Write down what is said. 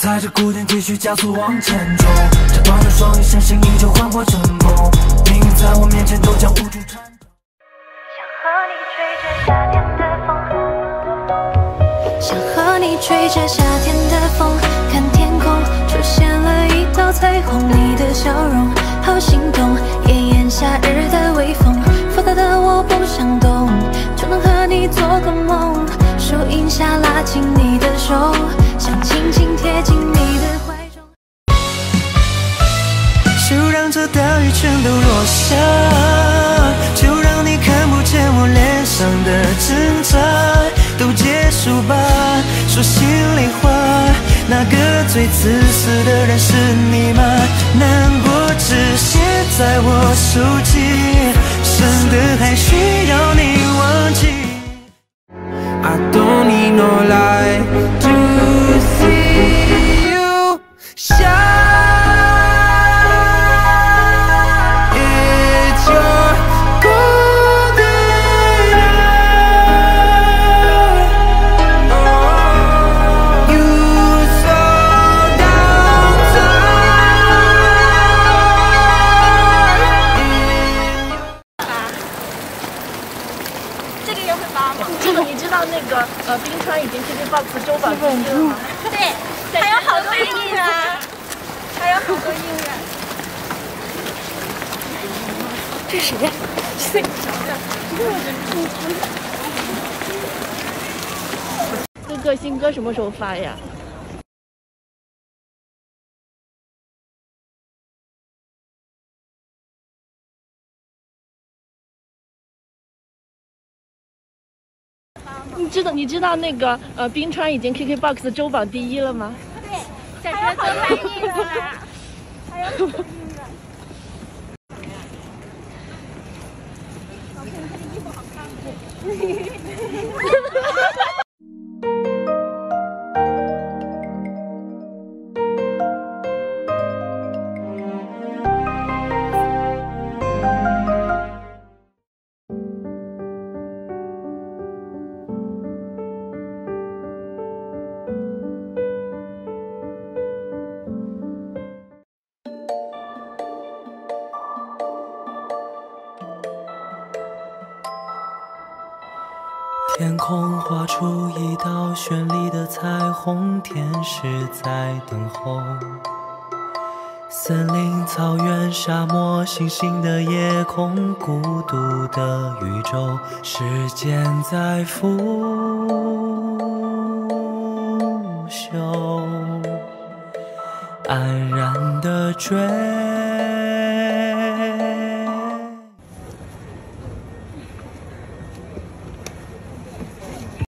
踩着鼓点继续加速往前冲，折断了双翼，相信依旧焕发成功。命运在我面前都将无助颤抖。 想和你吹着夏天的风，看天空出现了一道彩虹，你的笑容好心动，炎炎夏日的微风，复杂的我不想动，就能和你做个梦。树荫下拉紧你的手，想轻轻贴近你的怀中。 就让这大雨全都落下，就让你看不见我脸上的挣扎，都结束吧。说心里话，那个最自私的人是你吗？难过只写在我手机，深的还需要你忘记。I don't need no light to see you shine. It's your golden hour. You slow down time. 这个也会发吗？你知道那个冰川已经 KKBOX 周榜第一了吗？对，还有好多应援，还有好多应援。这谁呀？哥哥，新歌什么时候发呀？你知道那个冰川已经 KKBOX 周榜第一了吗？对，小学都翻译了啦，还有好多应援。老师，你这个衣服好看吗？ 天空画出一道绚丽的彩虹，天使在等候。森林、草原、沙漠，星星的夜空，孤独的宇宙，时间在腐朽，安然的追